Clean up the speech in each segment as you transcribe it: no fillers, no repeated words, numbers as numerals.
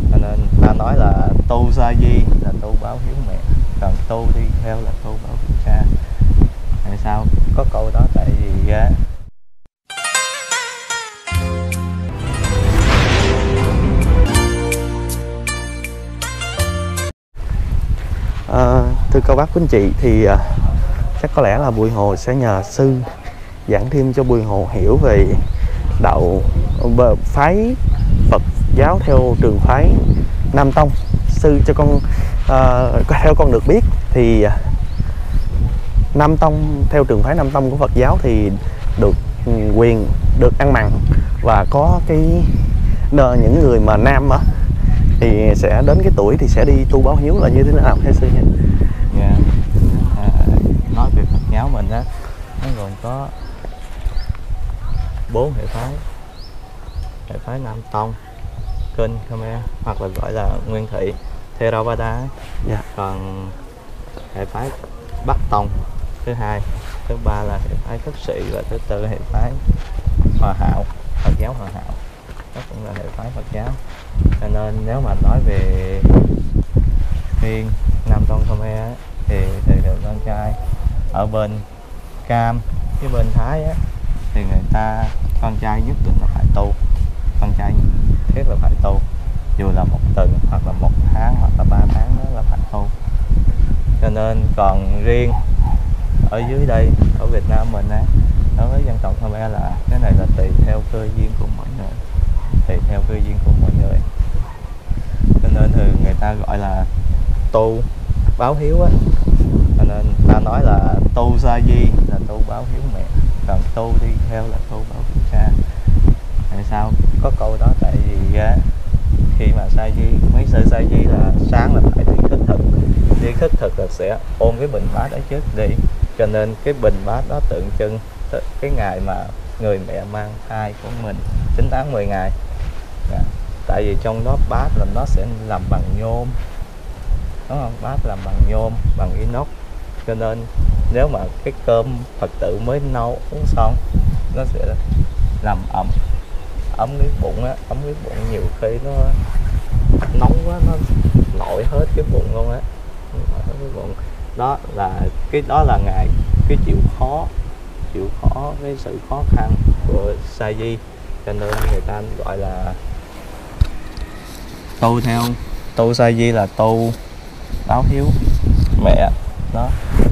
Cho nên ta nói là tu sa di là tu báo hiếu mẹ, còn tu đi theo là tu báo hiếu cha. Tại sao có câu đó? Tại vì thưa cô bác quý anh chị, thì chắc có lẽ là Bùi Hồ sẽ nhờ sư giảng thêm cho Bùi Hồ hiểu về đạo phái Phật giáo theo trường phái Nam Tông. Sư cho con theo con được biết thì Nam Tông, theo trường phái Nam Tông của Phật giáo thì được quyền được ăn mặn, và có cái những người mà nam á thì sẽ đến cái tuổi thì sẽ đi tu báo hiếu là như thế nào thưa sư nhé? Yeah. Nói về Phật giáo mình á, nó gồm có 4 hệ phái. Hệ phái Nam Tông, Kinh, Khmer, hoặc là gọi là Nguyên Thủy, Theravada. Yeah. Còn hệ phái Bắc Tông thứ hai, thứ ba là hệ phái Khất Sĩ, và thứ tư hệ phái Hòa Hảo, Phật giáo Hòa Hảo. Đó cũng là hệ phái Phật giáo. Cho nên nếu mà nói về phiên Nam Tông Khmer thì được con trai ở bên Cam với bên Thái á, thì người ta con trai nhất định là phải tu, con trai thiết là phải tu, dù là 1 tuần hoặc là 1 tháng hoặc là 3 tháng đó là phải tu. Cho nên còn riêng ở dưới đây ở Việt Nam mình á, đối với dân tộc Khmer là cái này là tùy theo cơ duyên của mọi người, tùy theo cơ duyên của mọi người. Cho nên thường người ta gọi là tu báo hiếu á. Cho nên ta nói là tu sa di là tu báo hiếu mẹ, còn tu đi theo là tu báo hiếu cha. Tại sao có câu đó? Tại vì khi mà sa di, mấy sư sa di là sáng là phải đi khất thực, đi khất thực là sẽ ôm cái bình bát đó trước đi. Cho nên cái bình bát đó tượng trưng cái ngày mà người mẹ mang thai của mình 9 tháng 10 ngày. Tại vì trong đó bát là nó sẽ làm bằng nhôm, đúng không? Bát làm bằng nhôm, bằng inox. Cho nên nếu mà cái cơm Phật tử mới nấu uống xong, nó sẽ làm ấm cái bụng á, ấm cái bụng, nhiều khi nó nóng quá nó nổi hết cái bụng luôn á. Cái bụng đó là ngày cái chịu khó cái sự khó khăn của sa di. Cho nên người ta gọi là tu sa di là tu báo hiếu mẹ đó.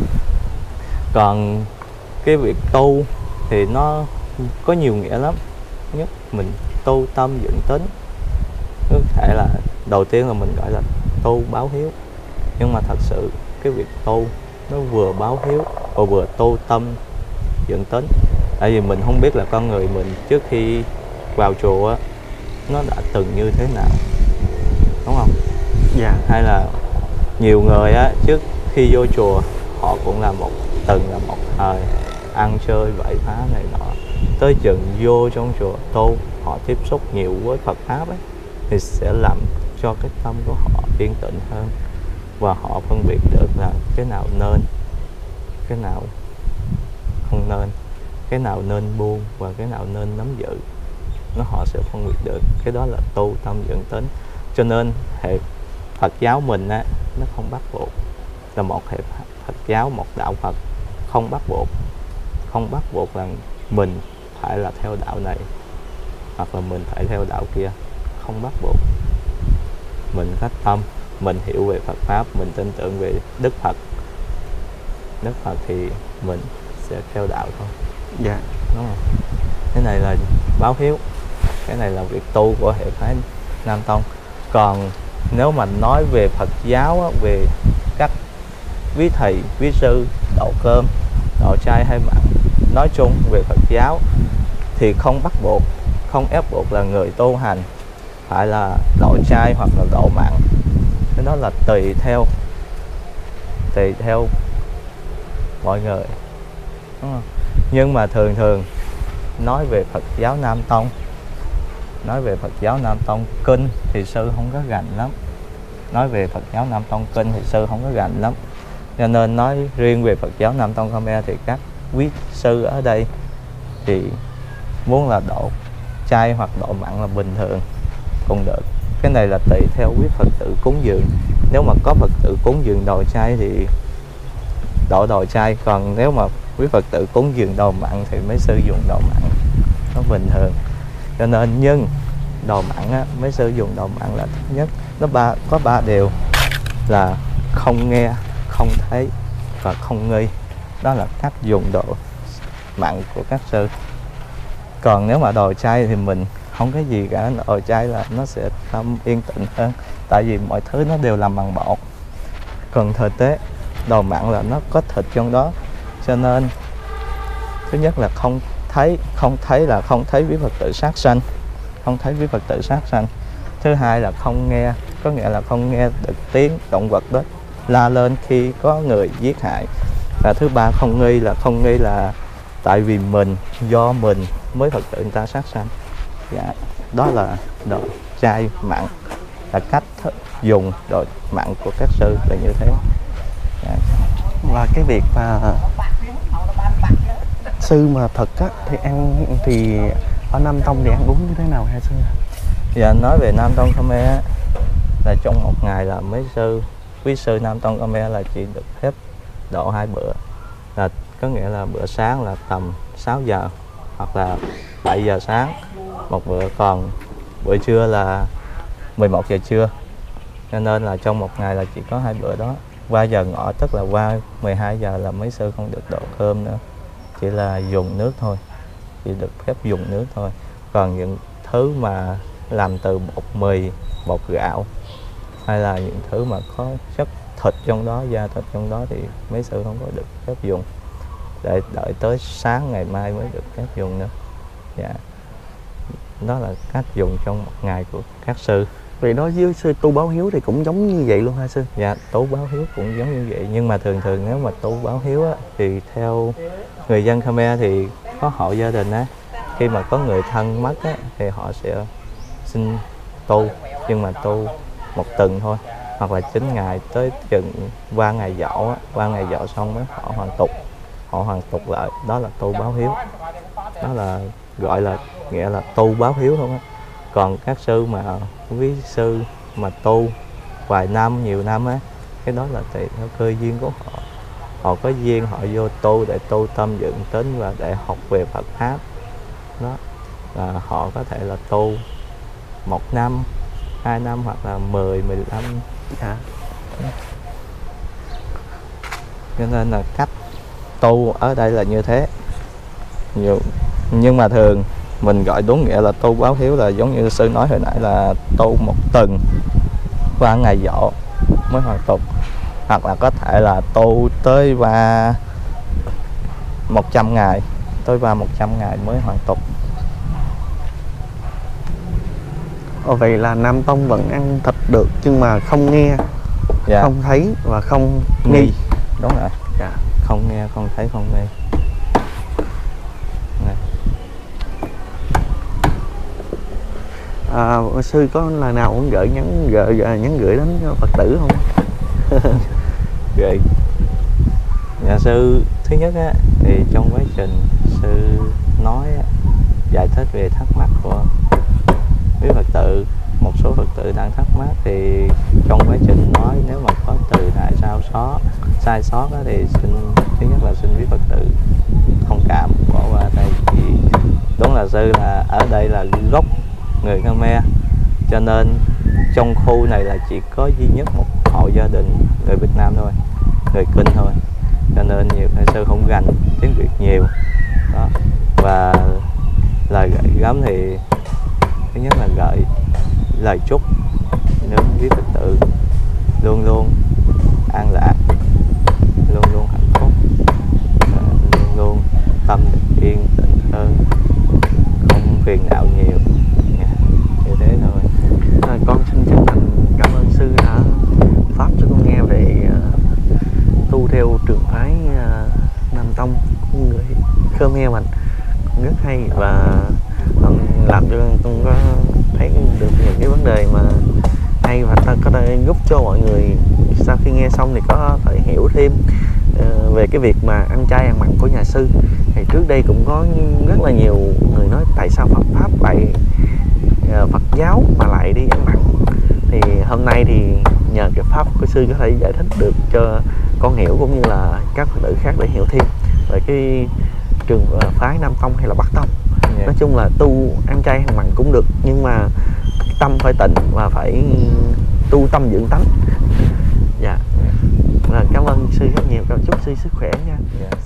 Còn cái việc tu thì nó có nhiều nghĩa lắm. Nhất mình tu tâm dưỡng tính, có thể là đầu tiên là mình gọi là tu báo hiếu, nhưng mà thật sự cái việc tu nó vừa báo hiếu và vừa tu tâm dưỡng tính. Tại vì mình không biết là con người mình trước khi vào chùa nó đã từng như thế nào, đúng không? Dạ. Hay là nhiều người á, trước khi vô chùa họ cũng là từng là một thời ăn chơi bậy phá này nọ, tới chừng vô trong chùa tu, họ tiếp xúc nhiều với Phật pháp ấy, thì sẽ làm cho cái tâm của họ yên tĩnh hơn, và họ phân biệt được là cái nào nên, cái nào không nên, cái nào nên buông và cái nào nên nắm giữ. Họ sẽ phân biệt được. Cái đó là tu tâm dưỡng tính. Cho nên hệ Phật giáo mình á, nó không bắt buộc, là một hệ Phật giáo, một đạo Phật không bắt buộc là mình phải là theo đạo này hoặc là mình phải theo đạo kia, không bắt buộc. Mình phát tâm, mình hiểu về Phật pháp, mình tin tưởng về Đức Phật thì mình sẽ theo đạo thôi. Dạ, đúng không? Cái này là báo hiếu, cái này là việc tu của hệ phái Nam Tông. Còn nếu mà nói về Phật giáo á, về các quý thầy, quý sư, độ cơm, độ chay hay mặn, nói chung về Phật giáo thì không bắt buộc, không ép buộc là người tu hành phải là độ chay hoặc là độ mặn. Cái đó là tùy theo mọi người, đúng không? Nhưng mà thường nói về Phật giáo Nam Tông kinh thì sư không có gành lắm. Nói về Phật giáo Nam Tông kinh thì sư không có gành lắm. Cho nên nói riêng về Phật giáo Nam Tông Khmer thì các quý sư ở đây thì muốn là độ chay hoặc độ mặn là bình thường cũng được. cái này là tùy theo quý Phật tử cúng dường. Nếu mà có Phật tử cúng dường đồ chay thì đổ đồ chay, còn nếu mà quý Phật tử cúng dường đồ mặn thì mấy sư dùng đồ mặn, nó bình thường. Cho nên nhưng đồ mặn á, mấy sư dùng đồ mặn là thứ nhất nó có 3 điều là không nghe, không thấy và không nghi. Đó là cách dùng đồ mặn của các sư. Còn nếu mà đồ chay thì mình không có gì cả, đồ chay là nó sẽ tâm yên tĩnh hơn, tại vì mọi thứ nó đều làm bằng bột. Còn thực tế đồ mặn là nó có thịt trong đó, cho nên thứ nhất là không thấy là không thấy quý Phật tử sát sanh, không thấy quý Phật tử sát sanh. Thứ hai là không nghe, có nghĩa là không nghe được tiếng động vật đó la lên khi có người giết hại. Và thứ ba không nghi là tại vì mình, do mình mới Phật tử người ta sát sanh. Dạ, đó là đồ chay mặn, là cách dùng đồ mặn của các sư là như thế. Dạ. Và cái việc mà sư mà thật á thì ăn thì ở Nam Tông thì ăn uống như thế nào hả sư? Dạ, nói về Nam Tông Khmer á, là trong một ngày là mấy sư, quý sư Nam Tông Khmer là chỉ được phép độ 2 bữa, là có nghĩa là bữa sáng là tầm 6 giờ hoặc là 7 giờ sáng một bữa, còn bữa trưa là 11 giờ trưa. Cho nên là trong một ngày là chỉ có 2 bữa đó. Qua giờ ngọ tức là qua 12 giờ là mấy sư không được đổ cơm nữa, chỉ là dùng nước thôi, chỉ được phép dùng nước thôi. Còn những thứ mà làm từ bột mì, bột gạo hay là những thứ mà có chất thịt trong đó, da thịt trong đó thì mấy sư không có được phép dùng, để đợi tới sáng ngày mai mới được phép dùng nữa. Dạ, đó là cách dùng trong một ngày của các sư. Vậy đó với sư tu báo hiếu thì cũng giống như vậy luôn hả sư? Dạ, tu báo hiếu cũng giống như vậy, nhưng mà thường nếu mà tu báo hiếu á, thì theo người dân Khmer thì có hộ gia đình á, khi mà có người thân mất á, thì họ sẽ xin tu, nhưng mà tu một tuần thôi, hoặc là 9 ngày tới chừng qua ngày dỗ á, qua ngày dỗ xong mới họ hoàn tục lại. Đó là tu báo hiếu, đó là gọi là nghĩa là tu báo hiếu không á. Còn các sư mà quý sư mà tu vài năm, nhiều năm á, cái đó là tùy theo cơ duyên của họ. Họ có duyên họ vô tu để tu tâm dựng tính và để học về Phật pháp đó, là họ có thể là tu 1 năm, 2 năm hoặc là 10, 15. Dạ. Cho nên là cách tu ở đây là như thế. Nhưng mà thường mình gọi đúng nghĩa là tu báo hiếu là giống như sư nói hồi nãy, là tu một tuần qua ngày dỗ mới hoàn tục, hoặc là có thể là tu tới qua 100 ngày, tới qua 100 ngày mới hoàn tục. Vậy là Nam Tông vẫn ăn thịt được nhưng mà không nghe, Dạ. không thấy và không nghi. Đúng rồi. Dạ. Không nghe, không thấy, không nghi. Sư có lần nào cũng nhắn gửi đến Phật tử không? Gửi. Nhà sư thứ nhất á, thì trong quá trình sư nói á, giải thích về thắc mắc của quý Phật tử, một số Phật tử đang thắc mắc, thì trong quá trình nói nếu mà có từ đại sai sót đó, thì thứ nhất là xin quý Phật tử thông cảm bỏ qua đây. Thì đúng là sư là ở đây là gốc người Khmer, cho nên trong khu này là chỉ có duy nhất một hộ gia đình người Việt Nam thôi, người Kinh thôi, cho nên nhiều sư không gành tiếng Việt nhiều đó. Và lời gửi gắm thì thứ nhất là gửi lời chúc nếu quý Phật tử luôn luôn an lạc, luôn luôn hạnh phúc, luôn luôn tâm yên tĩnh hơn, không phiền não nhiều, như thế thôi. Con xin chân thành cảm ơn sư đã pháp cho con nghe về tu theo trường phái Nam Tông của người Khmer mình, rất hay và làm cho con có thấy được những cái vấn đề mà hay, và ta có thể giúp cho mọi người sau khi nghe xong thì có thể hiểu thêm về cái việc mà ăn chay ăn mặn của nhà sư. Thì trước đây cũng có rất là nhiều người nói tại sao Phật pháp lại Phật giáo mà lại đi ăn mặn, hôm nay thì nhờ cái pháp của sư có thể giải thích được cho con hiểu, cũng như là các Phật tử khác để hiểu thêm về cái trường phái Nam Tông hay là Bắc Tông. Nói chung là tu ăn chay ăn mặn cũng được, nhưng mà tâm phải tịnh và phải tu tâm dưỡng tánh. Dạ. Cảm ơn sư rất nhiều, chúc sư sức khỏe nha.